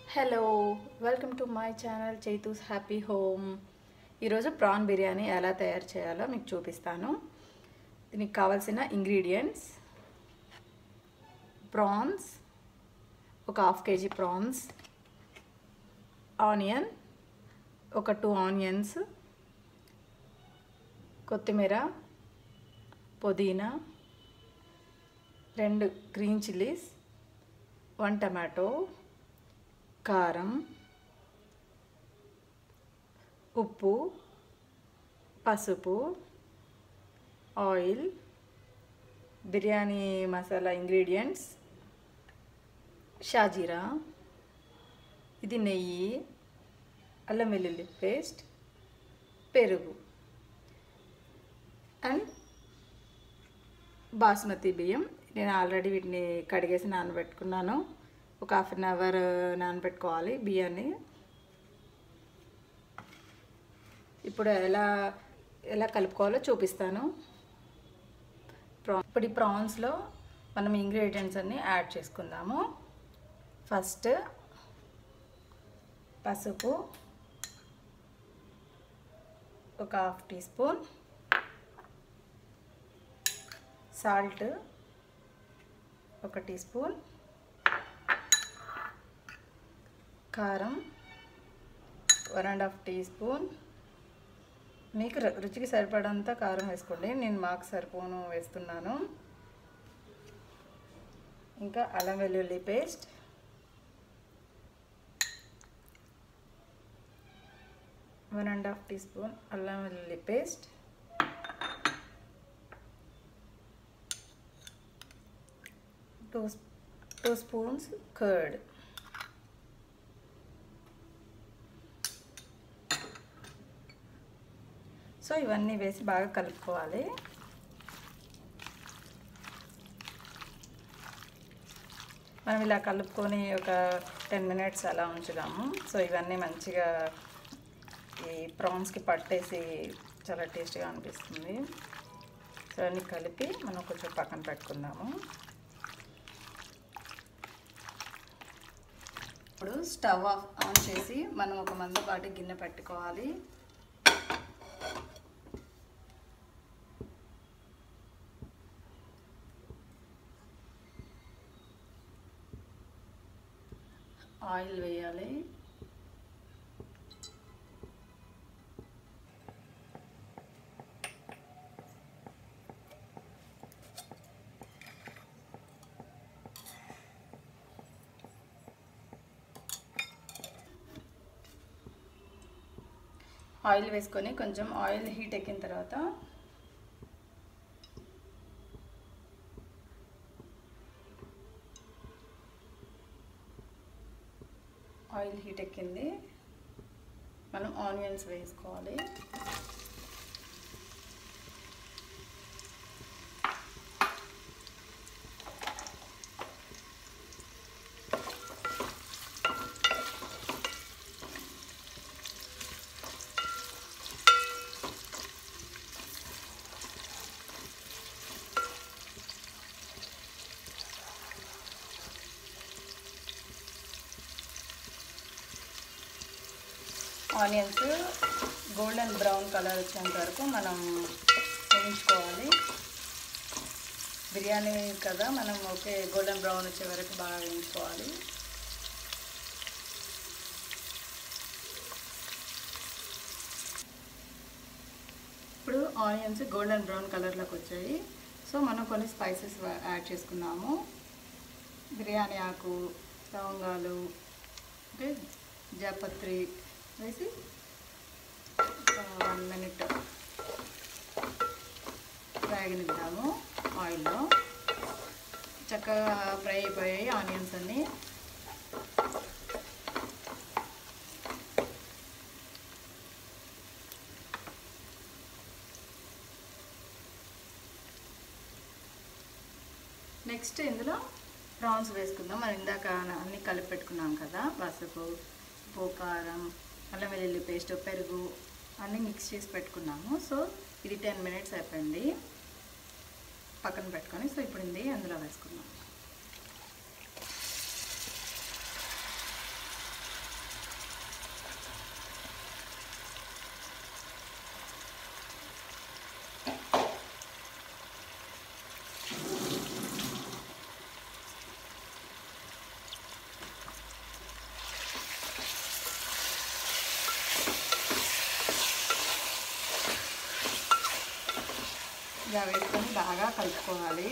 Hello, welcome to my channel Chaitu's happy home. ఈరోజు prawn biryani ఎలా తయారు చేయాలో మీకు చూపిస్తాను. దీనికి కావాల్సిన ఇంగ్రీడియంట్స్: ప్రాన్స్, ఒక హాఫ్ కేజీ ప్రాన్స్, ఆనియన్, ఒక 2 ఆనియన్స్, కొత్తిమీర, పుదీనా, 2 గ్రీన్ చిల్లీస్, 1 టమాటో, కారం, ఉప్పు, పసుపు, ఆయిల్, బిర్యానీ మసాలా ఇంగ్రీడియంట్స్, షాజీరా, ఇది నెయ్యి, అల్లం వెల్లుల్లి పేస్ట్, పెరుగు అండ్ బాస్మతి బియ్యం. నేను ఆల్రెడీ వీటిని కడిగేసి నానబెట్టుకున్నాను. ఒక హాఫ్ అన్ అవర్ నానబెట్టుకోవాలి బియ్యాన్ని. ఇప్పుడు ఎలా కలుపుకోవాలో చూపిస్తాను. ఇప్పుడు ఈ ప్రాన్స్లో మనం ఇంగ్రీడియంట్స్ అన్నీ యాడ్ చేసుకుందాము. ఫస్ట్ పసుపు ఒక హాఫ్ టీ స్పూన్, సాల్ట్ ఒక టీ స్పూన్, కారం 1.5 టీ స్పూన్. మీకు రుచికి సరిపడంత కారం వేసుకోండి, నేను మాకు సరిపోను వేస్తున్నాను. ఇంకా అల్లం వెల్లుల్లి పేస్ట్ 1.5 టీ స్పూన్ అల్లం వెల్లుల్లి పేస్ట్, 2 స్పూన్స్ కర్డ్. సో ఇవన్నీ వేసి బాగా కలుపుకోవాలి. మనం ఇలా కలుపుకొని ఒక 10 మినిట్స్ అలా ఉంచుదాము. సో ఇవన్నీ మంచిగా ఈ ప్రాన్స్కి పట్టేసి చాలా టేస్ట్గా అనిపిస్తుంది. సో అన్నీ కలిపి మనం కొంచెం పక్కన పెట్టుకుందాము. ఇప్పుడు స్టవ్ ఆన్ చేసి మనం ఒక మందపాటి గిన్నె పెట్టుకోవాలి. ఆయిల్ వేయాలి. ఆయిల్ వేసుకొని కొంచెం ఆయిల్ హీట్ ఎక్కిన తర్వాత ఆయిల్ హీట్ ఎక్కింది, మనం ఆనియన్స్ వేసుకోవాలి. ఆనియన్స్ గోల్డెన్ బ్రౌన్ కలర్ వచ్చేంత వరకు మనం వేయించుకోవాలి. బిర్యానీ కదా, మనం గోల్డెన్ బ్రౌన్ వచ్చే వరకు బాగా వేయించుకోవాలి. ఇప్పుడు ఆనియన్స్ గోల్డెన్ బ్రౌన్ కలర్లోకి వచ్చాయి. సో మనం కొన్ని స్పైసెస్ యాడ్ చేసుకున్నాము. బిర్యానీ ఆకు, లవంగాలు, జాపత్రి వేసి 1 మినిట్ వేగనిద్దాము ఆయిల్లో. చక్కగా ఫ్రై అయిపోయాయి ఆనియన్స్ అన్నీ. నెక్స్ట్ ఇందులో ప్రాన్స్ వేసుకుందాం. మనం ఇందాక అన్నీ కలిపి పెట్టుకున్నాం కదా, పసుపు, ఉప్పు, కారం, అల్లం వెల్లుల్లి పేస్ట్, పెరుగు అన్నీ మిక్స్ చేసి పెట్టుకున్నాము. సో ఇది 10 మినిట్స్ అయిపోయింది, పక్కన పెట్టుకొని. సో ఇప్పుడు ఇది అందులో వేసుకున్నాం. ఇలా వేసుకొని బాగా కలుపుకోవాలి.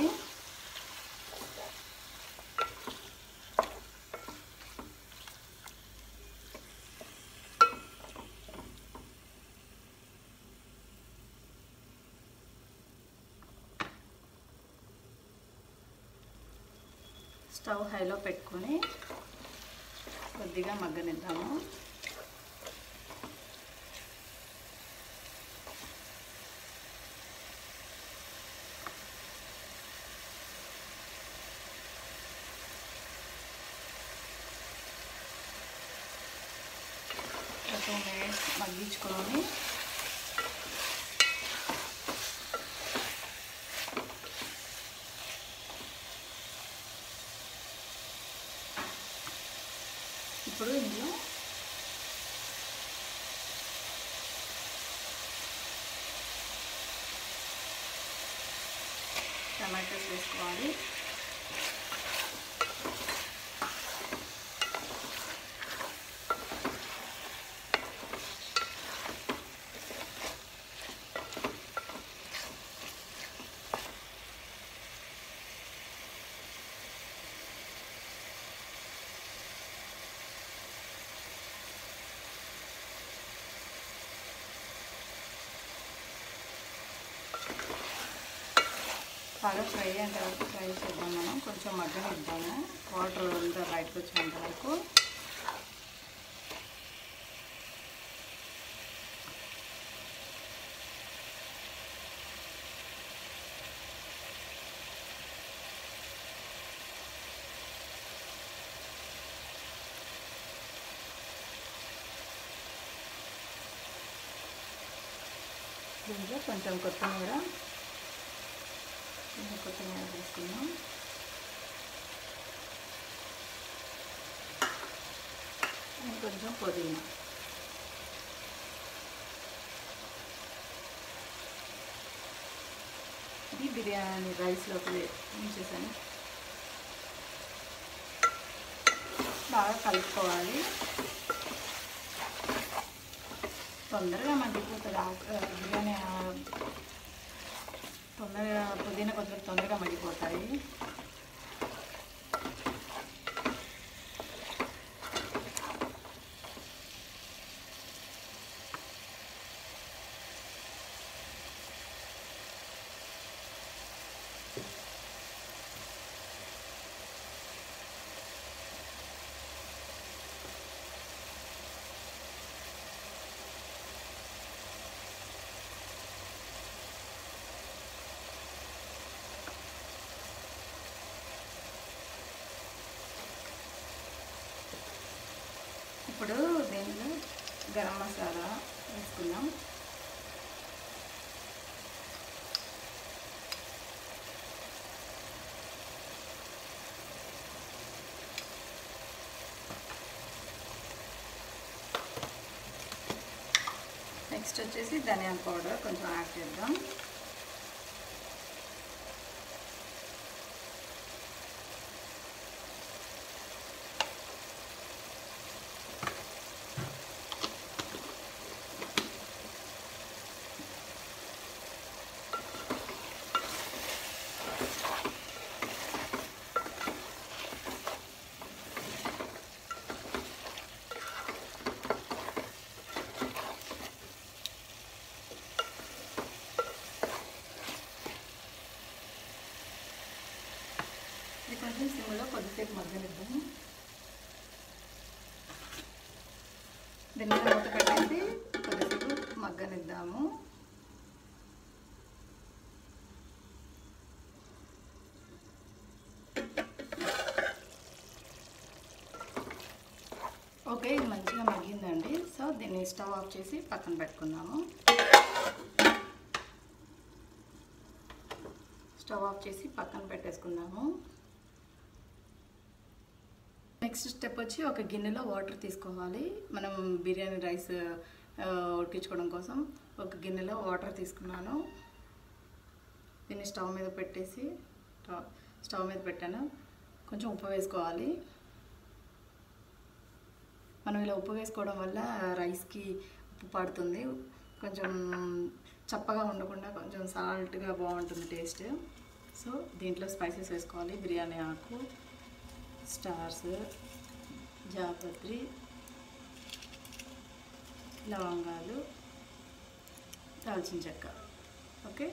స్టవ్ హైలో పెట్టుకొని కొద్దిగా మగ్గనిద్దాము. ఒక 2 minutes మగ్గించుకొని ఇప్పుడు ఇందులో టమాటోస్ వేసుకోవాలి. బాగా ఫ్రై అంటే ఫ్రై చేద్దాం. మనం కొంచెం మగ్గనిద్దాము, వాటర్ అంతా బయటకు వచ్చేంత వరకు. దీంట్లో కొంచెం కొత్తిమీర వేసుకుందాం. కొంచెం పుదీనా. ఇది బిర్యానీ రైస్లోకి ఉంచేసాను. బాగా కలుపుకోవాలి. తొందరగా మగ్గిపోతుంది బిర్యానీ. తొందరగా పుదీనా కొద్దిగా తొందరగా మగ్గిపోతాయి. ఇప్పుడు దీనిలో గరం మసాలా వేసుకుందాం. నెక్స్ట్ వచ్చేసి ధనియాల పౌడర్ కొంచెం యాడ్ చేద్దాం. ఇది కొంచెం సిమ్లో కొద్దిసేపు మగ్గనిద్దాము. దీని మీద మూత పెట్టేసి కొద్దిసేపు మగ్గనిద్దాము. ఓకే, ఇది మంచిగా మగ్గిందండి. సో దీన్ని స్టవ్ ఆఫ్ చేసి పక్కన పెట్టుకుందాము. స్టవ్ ఆఫ్ చేసి పక్కన పెట్టేసుకుందాము. నెక్స్ట్ స్టెప్ వచ్చి ఒక గిన్నెలో వాటర్ తీసుకోవాలి. మనం బిర్యానీ రైస్ ఉడికించుకోవడం కోసం ఒక గిన్నెలో వాటర్ తీసుకున్నాను. దీన్ని స్టవ్ మీద పెట్టాను. కొంచెం ఉప్పు వేసుకోవాలి. మనం ఇలా ఉప్పు వేసుకోవడం వల్ల రైస్కి ఉప్పు పడుతుంది. కొంచెం చప్పగా ఉండకుండా కొంచెం సాల్ట్గా బాగుంటుంది టేస్ట్. సో దీంట్లో స్పైసెస్ వేసుకోవాలి. బిర్యానీ ఆకు, స్టార్స్, జాపత్రి, లవంగాలు, దాల్చిన చెక్క. ఓకే,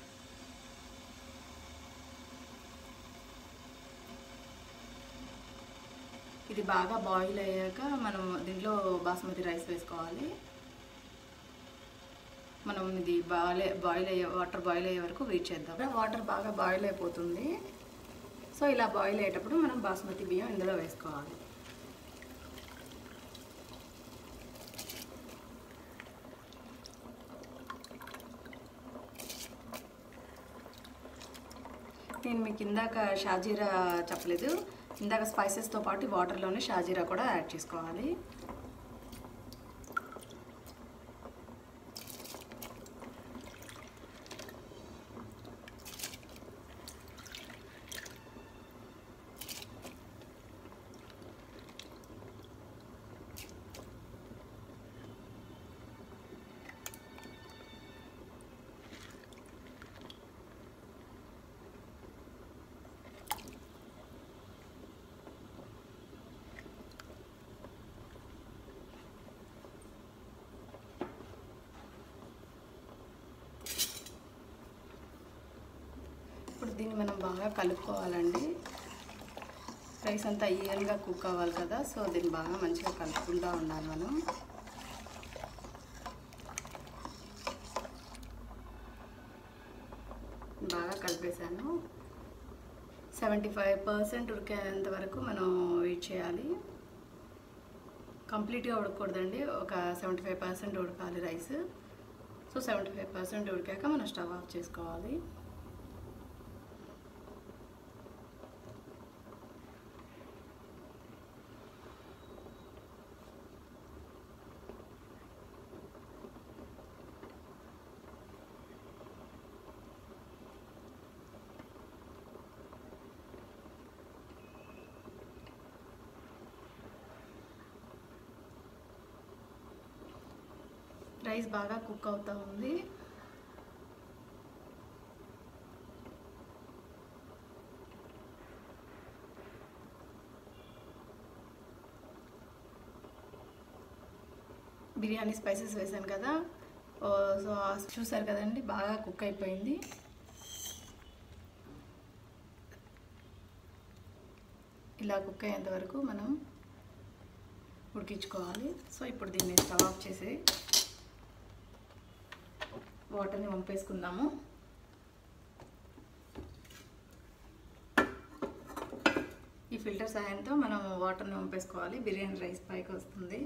ఇది బాగా బాయిల్ అయ్యాక మనం దీంట్లో బాస్మతి రైస్ వేసుకోవాలి. మనం ఇది బాయిల్ అయ్యే వాటర్ బాయిల్ అయ్యే వరకు వెయిట్ చేద్దాం. వాటర్ బాగా బాయిల్ అయిపోతుంది. సో ఇలా బాయిల్ అయ్యేటప్పుడు మనం బాస్మతి బియ్యం ఇందులో వేసుకోవాలి. నేను మీకు ఇందాక షాజీరా చెప్పలేదు. ఇందాక స్పైసెస్తో పాటు వాటర్లోనే షాజీరా కూడా యాడ్ చేసుకోవాలి. ఇప్పుడు దీన్ని మనం బాగా కలుపుకోవాలండి. రైస్ అంతా ఈవెన్గా కుక్ అవ్వాలి కదా, సో దీన్ని బాగా మంచిగా కలుపుకుంటూ ఉండాలి మనం. బాగా కలిపేసాను. 75% ఉడికేంత వరకు మనం వెయిట్ చేయాలి. కంప్లీట్గా ఉడకకూడదండి, ఒక 75% ఉడకాలి రైస్. సో 75% ఉడికాక మనం స్టవ్ ఆఫ్ చేసుకోవాలి. రైస్ బాగా కుక్ అవుతూ ఉంది. బిర్యానీ స్పైసెస్ వేసాను కదా, సో చూసారు కదండి, బాగా కుక్ అయిపోయింది. ఇలా కుక్ అయ్యేంత వరకు మనం ఉడికించుకోవాలి. సో ఇప్పుడు దీన్ని స్టవ్ ఆఫ్ చేసి వాటర్ని వంపేసుకుందాము. ఈ ఫిల్టర్ సహాయంతో మనం వాటర్ని వంపేసుకోవాలి. బిర్యానీ రైస్ పైకి వస్తుంది.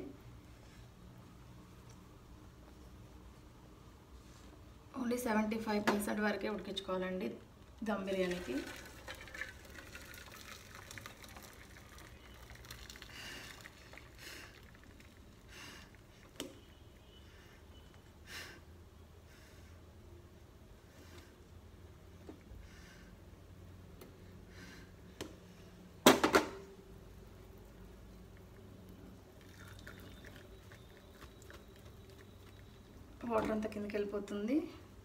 ఓన్లీ 75% వరకే ఉడికించుకోవాలండి దమ్ బిర్యానీకి. వాటర్ అంతా కిందకి వెళ్ళిపోతుంది.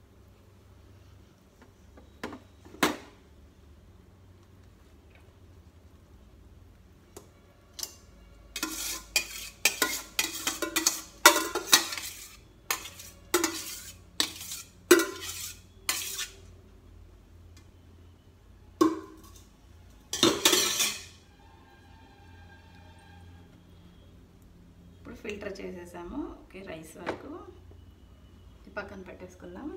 ఇప్పుడు ఫిల్టర్ చేసేసాము. ఓకే, రైస్ వరకు పక్కన పెట్టేసుకుందాం.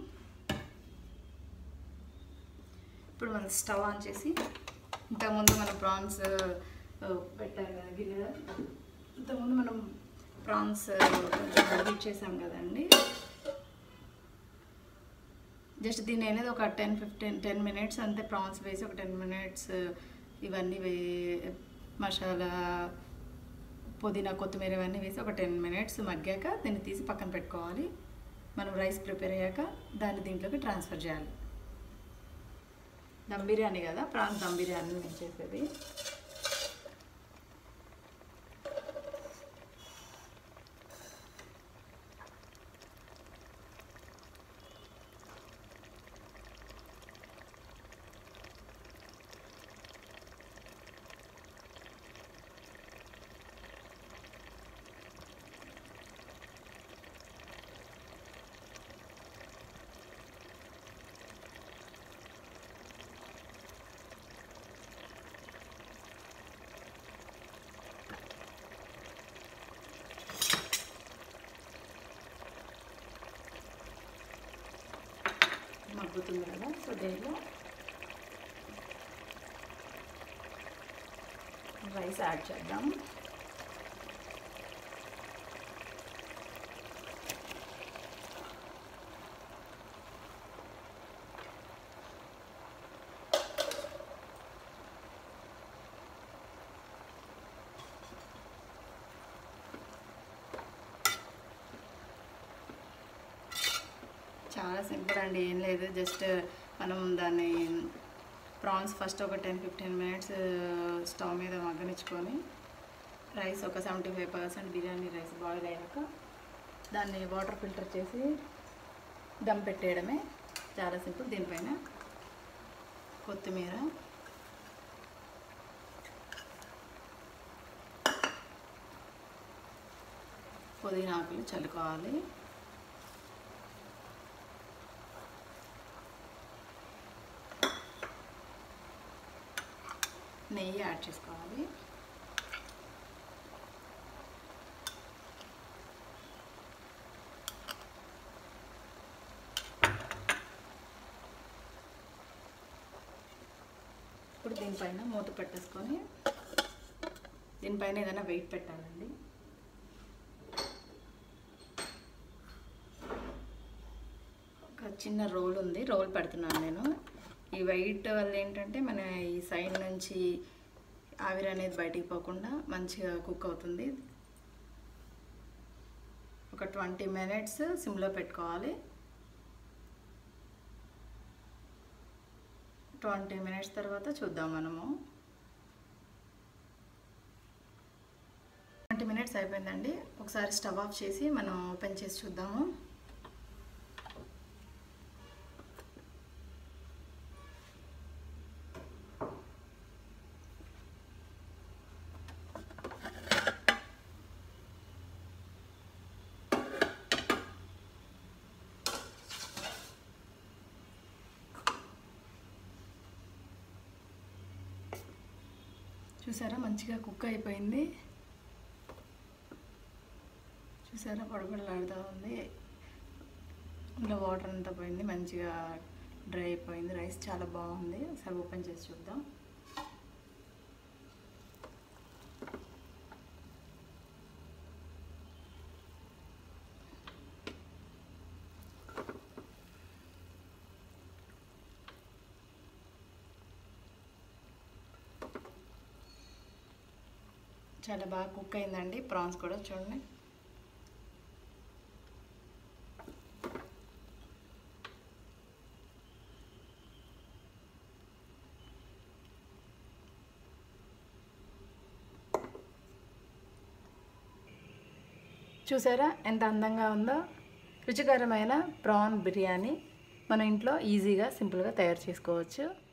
ఇప్పుడు మనం స్టవ్ ఆన్ చేసి, ఇంతకుముందు మనం ప్రాన్స్ పెట్టారు కదా గిన్నె, ఇంతకుముందు మనం ప్రాన్స్ కొంచెం హీట్ చేసాం కదండి. జస్ట్ దీన్ని అనేది ఒక 10 మినిట్స్ అంతే, ప్రాన్స్ వేసి ఒక 10 మినిట్స్ ఇవన్నీ మసాలా, పుదీనా, కొత్తిమీర ఇవన్నీ వేసి ఒక 10 మినిట్స్ మగ్గాక దీన్ని తీసి పక్కన పెట్టుకోవాలి. మనం రైస్ ప్రిపేర్ అయ్యాక దాన్ని దీంట్లోకి ట్రాన్స్ఫర్ చేయాలి. దమ్ బిర్యానీ కదా, ప్రాన్స్ దమ్ బిర్యానీ నేను చేసేది. ఉడుకుతుంది కదా. సో దీంట్లో రైస్ యాడ్ చేద్దాం. చాలా సింపుల్ అండి, ఏం లేదు. జస్ట్ మనం దాన్ని ప్రాన్స్ ఫస్ట్ ఒక 10-15 మినిట్స్ స్టవ్ మీద మగ్గనిచ్చుకొని రైస్ ఒక 75% బిర్యానీ రైస్ బాయిల్ అయ్యాక దాన్ని వాటర్ ఫిల్టర్ చేసి దమ్ పెట్టేయడమే. చాలా సింపుల్. దీనిపైన కొత్తిమీర, పుదీనా ఆకులు చల్లుకోవాలి. నెయ్యి యాడ్ చేసుకోవాలి. ఇప్పుడు దీనిపైన మూత పెట్టేసుకొని దీనిపైన ఏదైనా వెయిట్ పెట్టాలండి. ఒక చిన్న రోల్ ఉంది, రోల్ పెడుతున్నాను నేను. ఈ వెయిట్ వల్ల ఏంటంటే మన ఈ సైడ్ నుంచి ఆవిరి అనేది బయటికి పోకుండా మంచిగా కుక్ అవుతుంది. ఒక 20 మినిట్స్ సిమ్లో పెట్టుకోవాలి. 20 మినిట్స్ తర్వాత చూద్దాం మనము. 20 మినిట్స్ అయిపోయిందండి. ఒకసారి స్టవ్ ఆఫ్ చేసి మనం ఓపెన్ చేసి చూద్దాము. చూసారా మంచిగా కుక్ అయిపోయింది. చూసారా పొడపొడలాడుతూ ఉంది. ఇందులో వాటర్ అంతా పోయింది, మంచిగా డ్రై అయిపోయింది. రైస్ చాలా బాగుంది. ఒకసారి ఓపెన్ చేసి చూద్దాం. చాలా బాగా కుక్ అయిందండి. ప్రాన్స్ కూడా చూడండి. చూసారా ఎంత అందంగా ఉందో. రుచికరమైన ప్రాన్ బిర్యానీ మన ఇంట్లో ఈజీగా సింపుల్గా తయారు చేసుకోవచ్చు.